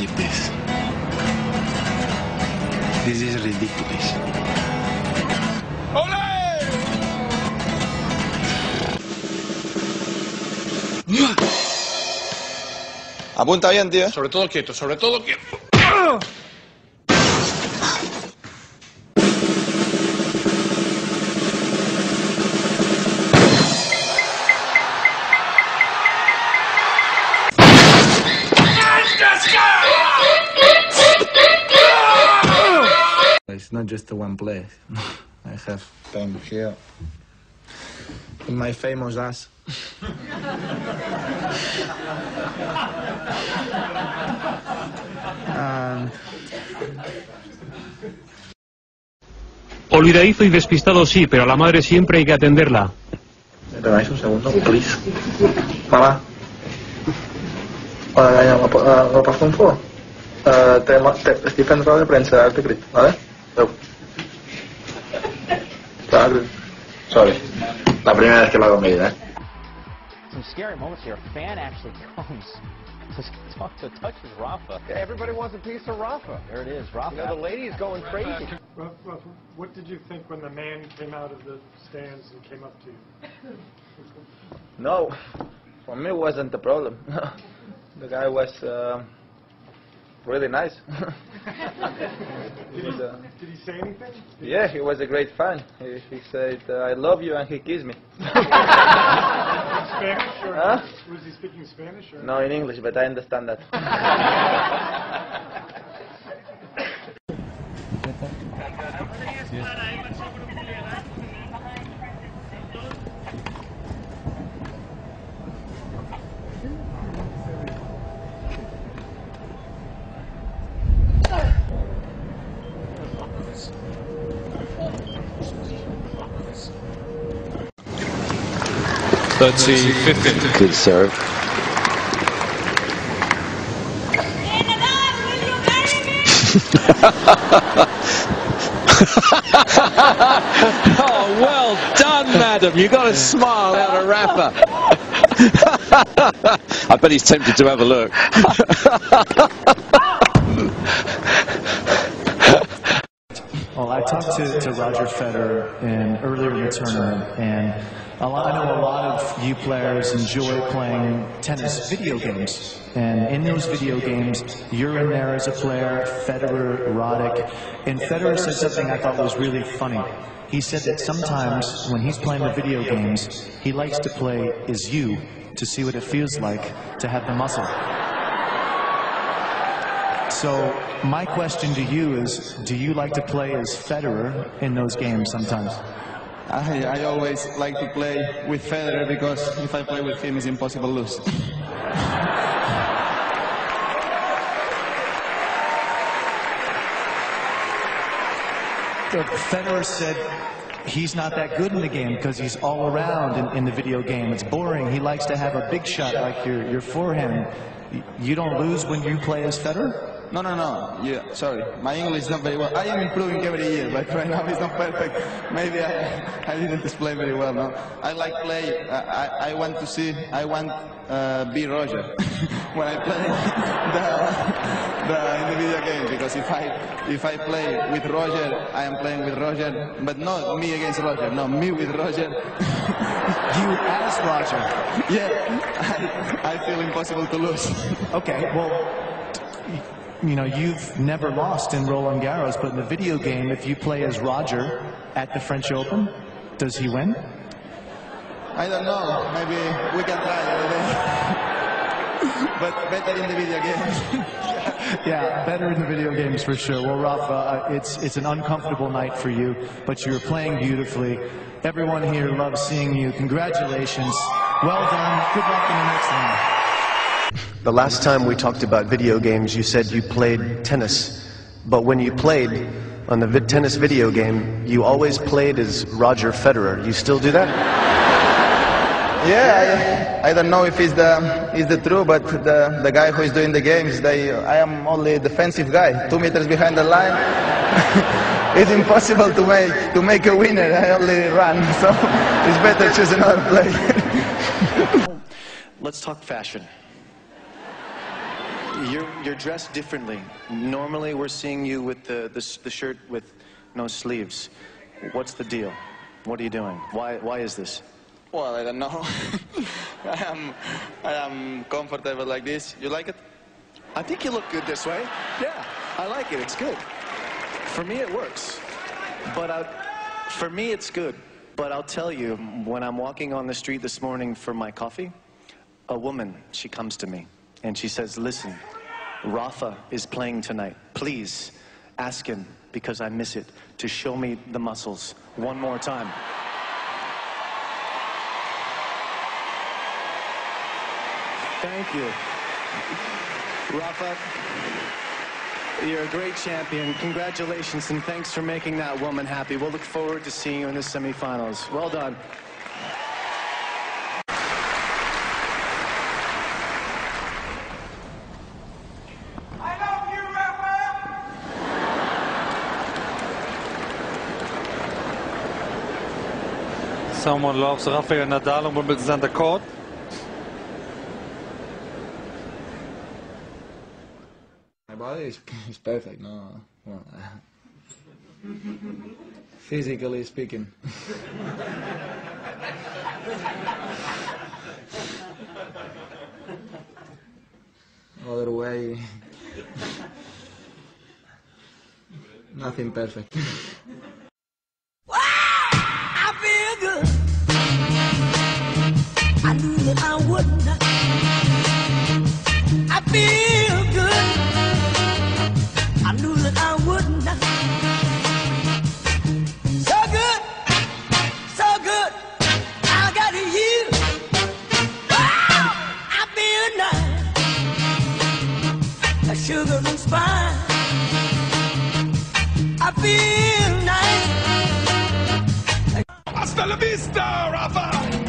Felipe's. This is ridiculous. ¡Ole! Apunta bien, tío. Sobre todo quieto, sobre todo quieto. It's not just the one place. I have pain here in my famous ass. Olvidadizo y despistado sí, pero a la madre siempre hay que atenderla. ¿Me pegáis un segundo, please? Mamá. Hola, ¿me pasó un favor? Estic fent roda de premsa d'alta crit, ¿vale? Sorry. La primera vez que lo hago en mi vida, Some scary moments here. A fan actually comes to talk to touches Rafa. Everybody wants a piece of Rafa. There it is, Rafa. You know, the lady's going crazy. Rafa, what did you think when the man came out of the stands and came up to you? No, for me it wasn't a problem. The guy was really nice. Did he say anything? Yeah, he was a great fan. He said, I love you, and he kissed me. Spanish or Huh? was he speaking Spanish or? No, in English, but I understand that. Good serve. Oh, well done, madam. You got a smile out of Rafa. I bet he's tempted to have a look. Well, I talked to Roger Federer earlier in the tournament, and I know a lot of you players enjoy playing tennis video games. And in those video games, you're in there as a player, Federer, Roddick. And Federer said something I thought was really funny. He said that sometimes when he's playing the video games, he likes to play as you to see what it feels like to have the muscle. So my question to you is, do you like to play as Federer in those games sometimes? I always like to play with Federer because if I play with him, it's impossible to lose. Federer said he's not that good in the game because he's all around in the video game. It's boring. He likes to have a big shot like your forehand. You don't lose when you play as Federer? No. Yeah, sorry. My English is not very well. I am improving every year, but right now it's not perfect. Maybe I didn't display very well. No, I like play. I want to see. I want be Roger when I play in the video game, because if I play with Roger, I am playing with Roger, but not me against Roger. No, me with Roger. You as Roger? Yeah, I feel impossible to lose. Okay, well. You know, you've never lost in Roland Garros, but in the video game, if you play as Roger at the French Open, does he win? I don't know. Maybe we can try another day. But better in the video games. Yeah, better in the video games for sure. Well, Rafa, it's an uncomfortable night for you, but you're playing beautifully. Everyone here loves seeing you. Congratulations. Well done. Good luck in the next one. The last time we talked about video games, you said you played tennis. But when you played on the tennis video game, you always played as Roger Federer. You still do that? Yeah, I don't know if it's the truth, but the guy who is doing the games, I am only a defensive guy, 2 meters behind the line. It's impossible to make a winner. I only run, so it's better choose another player. Let's talk fashion. You're dressed differently. Normally we're seeing you with the shirt with no sleeves. What's the deal? What are you doing? Why is this? Well, I don't know. I am comfortable like this. You like it? I think you look good this way. Yeah, I like it. It's good. For me, it works. But for me, it's good. But I'll tell you, when I'm walking on the street this morning for my coffee, a woman, she comes to me and she says, listen, Rafa is playing tonight. Please ask him, because I miss it, to show me the muscles one more time. Thank you. Rafa, you're a great champion. Congratulations, and thanks for making that woman happy. We'll look forward to seeing you in the semifinals. Well done. I love you, Rafa! Someone loves Rafael Nadal on Wimbledon's on the court. My body is perfect, no. Physically speaking. Other way, nothing perfect. I feel good. I knew that I wouldn't. I feel good. I knew that I wouldn't. So good, so good. I got you. Wow, I feel nice. A sugar and spice. I feel nice. Hasta la vista, Rafa!